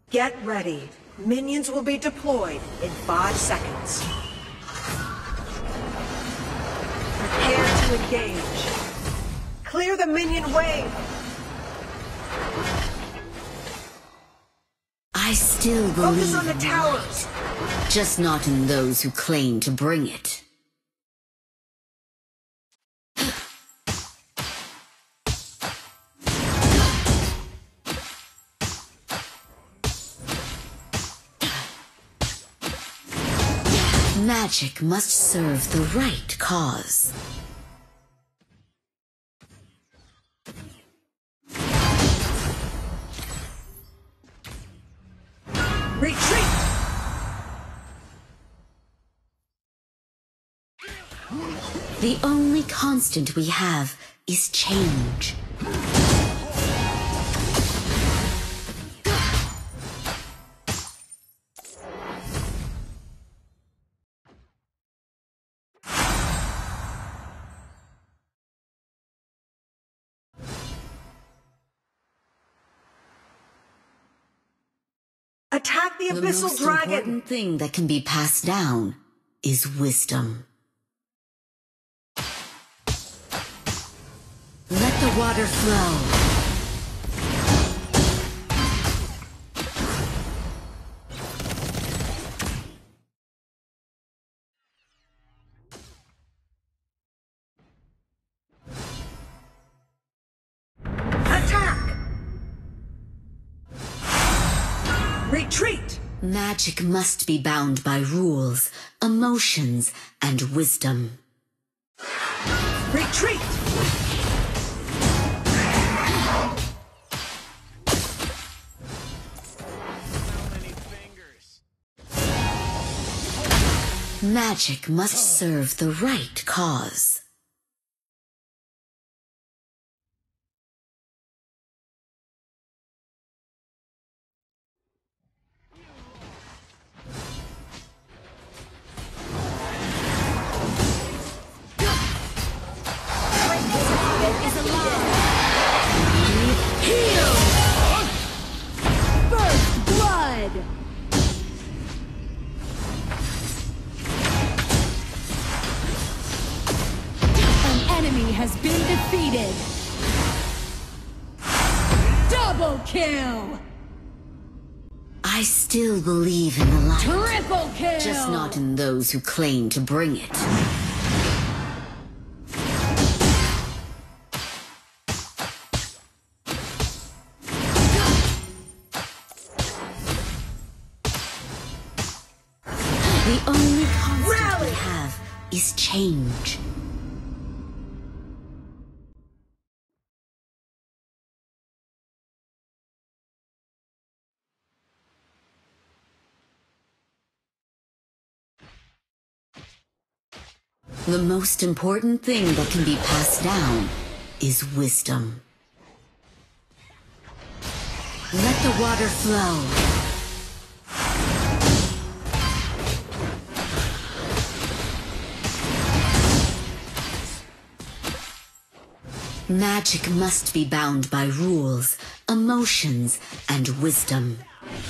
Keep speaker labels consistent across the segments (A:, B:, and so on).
A: Get ready. Minions will be deployed in 5 seconds. Prepare to engage. Clear the minion wave!
B: I still
A: Focus
B: believe
A: on the
B: in
A: towers!
B: light, just not in those who claim to bring it. Magic must serve the right cause.
A: Retreat!
B: The only constant we have is change.
A: Attack the
B: The
A: Abyssal
B: most
A: Dragon!
B: important thing that can be passed down is wisdom. Let the water flow.
A: Attack! Retreat!
B: Magic must be bound by rules, emotions, and wisdom.
A: Retreat!
B: Magic must serve the right cause.
C: First blood! An enemy has been defeated! Double kill!
B: I still believe in the light,
C: Triple kill!
B: just not in those who claim to bring it. The only constant we have is change. The most important thing that can be passed down is wisdom. Let the water flow. Magic must be bound by rules, emotions, and wisdom.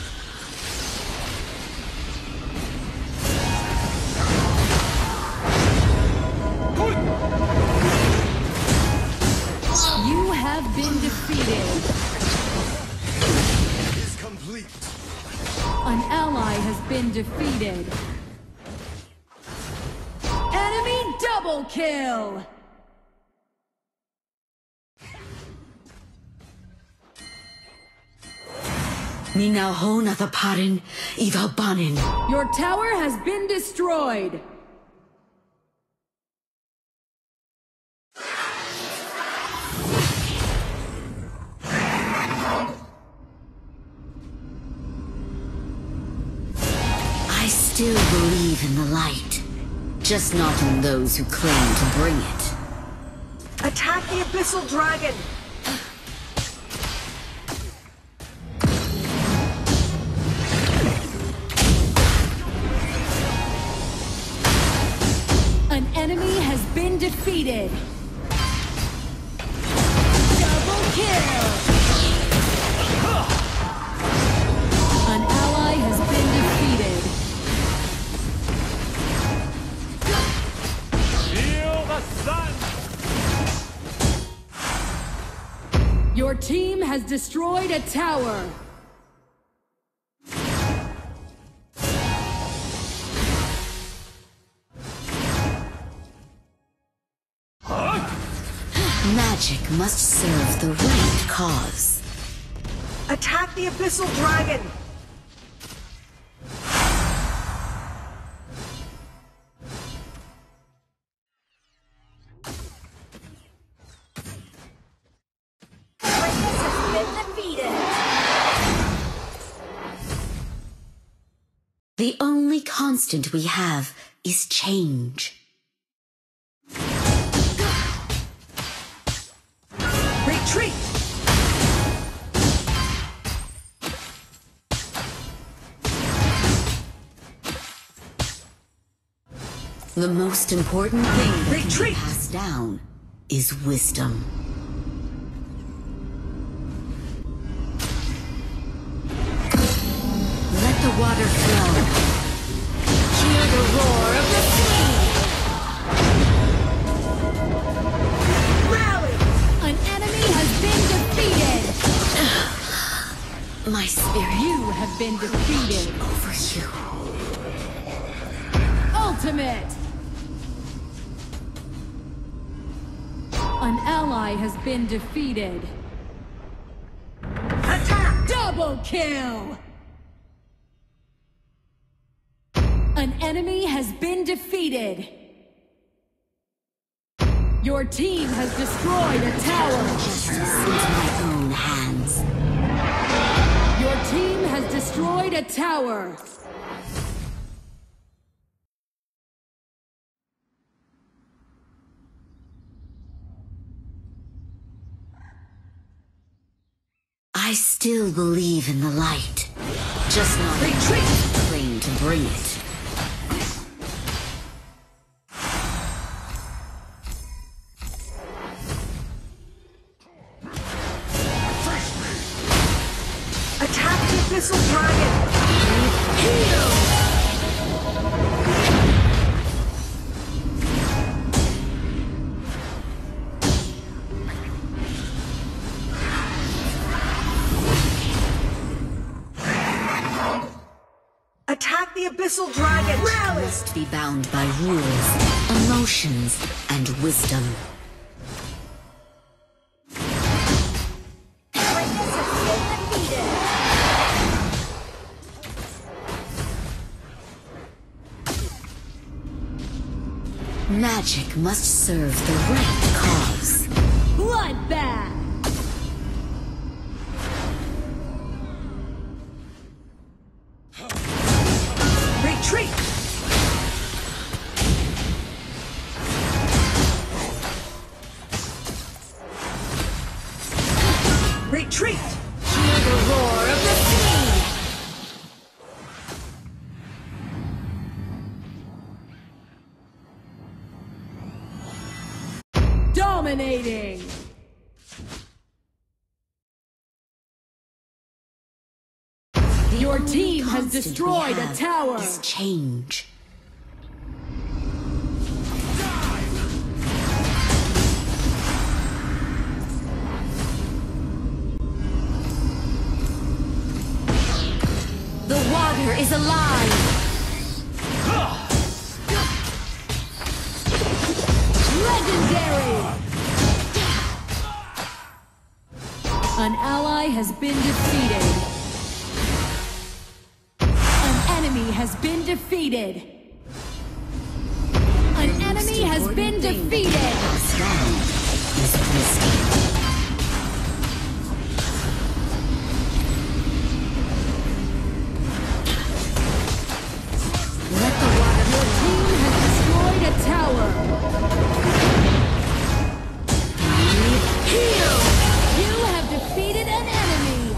C: You have been defeated.
D: Is complete.
C: An ally has been defeated. Enemy double kill!
B: Minahona the Parin, Ivalbanin.
C: Your tower has been destroyed!
B: I still believe in the light, just not in those who claim to bring it.
A: Attack the Abyssal Dragon!
C: An enemy has been defeated! Double kill! destroyed a tower.
B: Magic must serve the right cause.
A: Attack the Abyssal Dragon!
B: The only constant we have is change.
A: Retreat!
B: The most important thing that can be
A: Retreat!
B: passed down is wisdom. Let the water flow. Hear the roar of the sea!
A: Rally!
C: An enemy has been defeated.
B: My spirit
C: You have been defeated.
B: over you.
C: Ultimate. An ally has been defeated.
A: Attack!
C: Double kill. An enemy has been defeated. Your team has destroyed a tower.
B: Justice into my own hands.
C: Your team has destroyed a tower.
B: I still believe in the light. Just not
A: Retreat!
B: claim to bring it.
A: Attack the Abyssal Dragon!
B: Heal!
A: Attack the Abyssal Dragon! Rally!
B: Must be bound by rules, emotions, and wisdom. Magic must serve the right cause.
C: Bloodbath.
A: Retreat! Retreat!
B: Hear the roar of the sea!
C: Dominating. Your team has
B: Constant we
C: destroyed a
B: have
C: tower.
B: is change. The water is alive.
C: Legendary. An ally has been defeated. An enemy has been defeated. An enemy has been defeated.
B: Passed down is wisdom. Let the water
C: Your team has destroyed a tower.
B: heal.
C: You have defeated an enemy.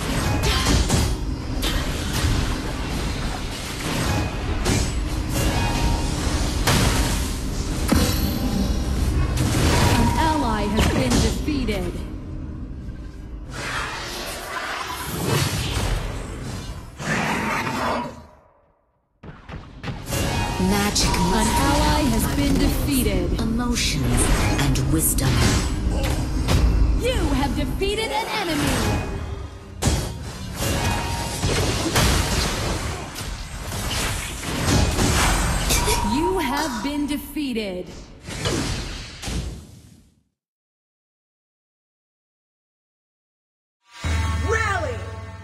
C: An ally has been defeated.
B: Magic
C: An
B: must
C: ally has been defeated.
B: emotions and wisdom.
C: You have have defeated an enemy! You have been defeated.
A: Rally!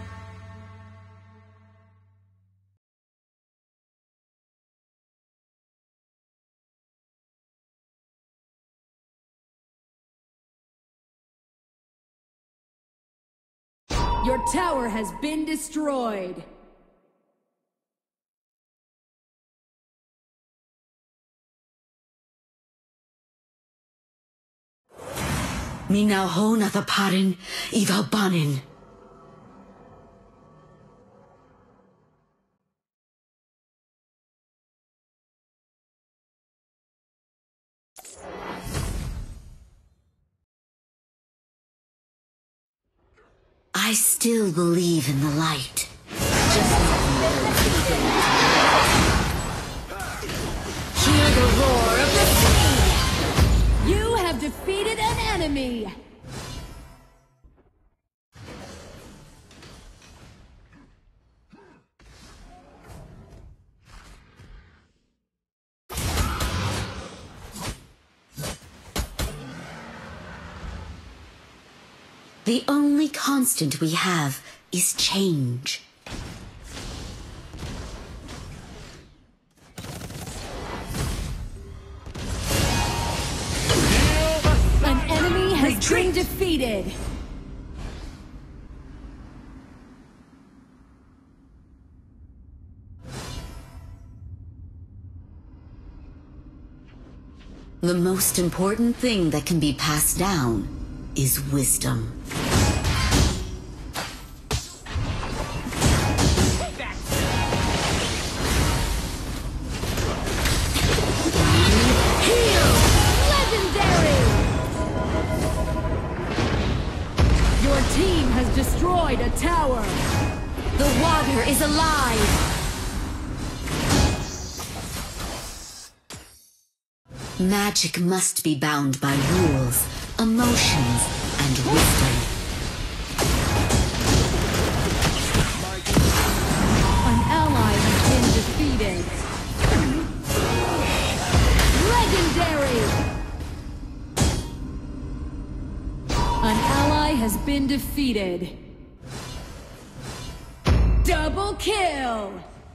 C: Your tower has been destroyed.
B: Minahon athaparin, ivalbanin. I still believe in the light. Just hear the roar of the sea!
C: You have defeated an enemy!
B: The only constant we have is change.
C: An enemy has been defeated!
B: The most important thing that can be passed down is wisdom.
C: Destroyed a tower!
B: The water is alive! Magic must be bound by rules, emotions, and wisdom.
C: An ally has been defeated. Legendary! An ally has been defeated. Double kill!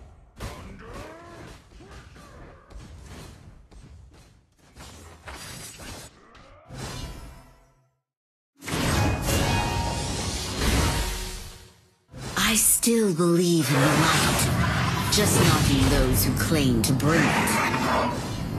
B: I still believe in the light, just not in those who claim to bring it.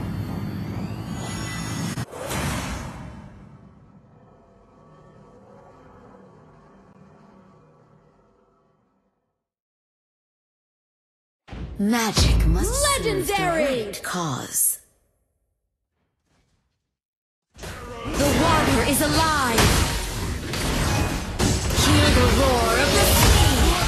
B: Magic must serve the right cause. The water is alive! Hear the roar of the sea!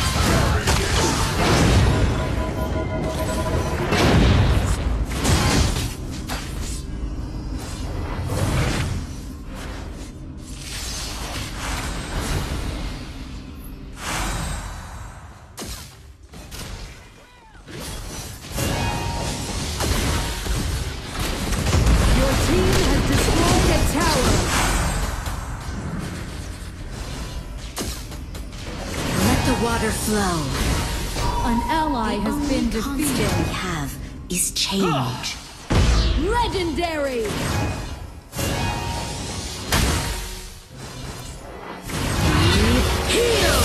B: Water flow.
C: An ally has been defeated.
B: The only constant we have is change.
C: Legendary!
B: Heal!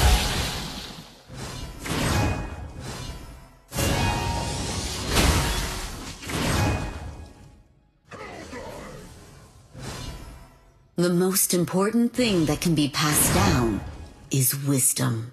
B: The most important thing that can be passed down is wisdom.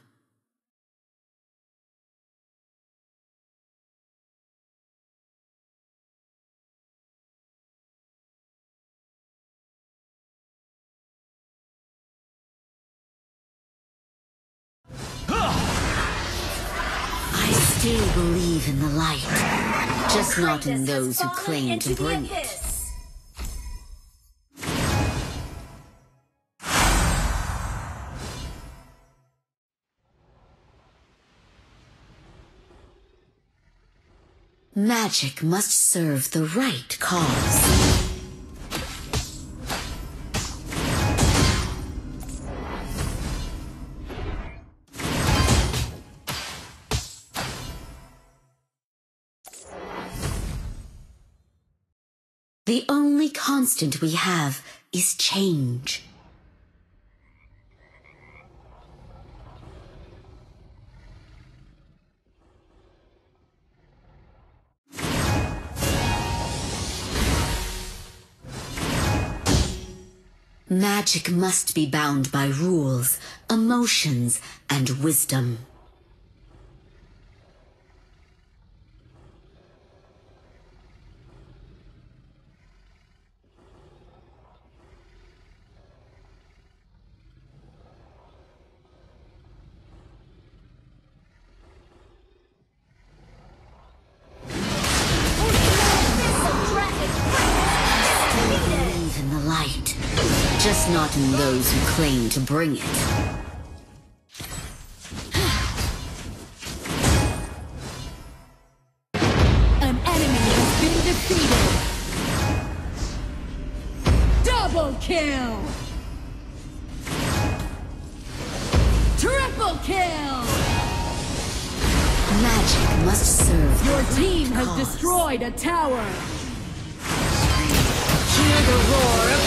B: I still believe in the light, just not in those who claim to bring it. Magic must serve the right cause. The only constant we have is change. Magic must be bound by rules, emotions, and wisdom. Believe in the light, just not in those who claim to bring it.
C: An enemy has been defeated. Double kill. Triple kill.
B: Magic must serve
C: Your
B: the
C: team
B: right
C: has
B: cause.
C: destroyed a tower.
B: Hear the roar of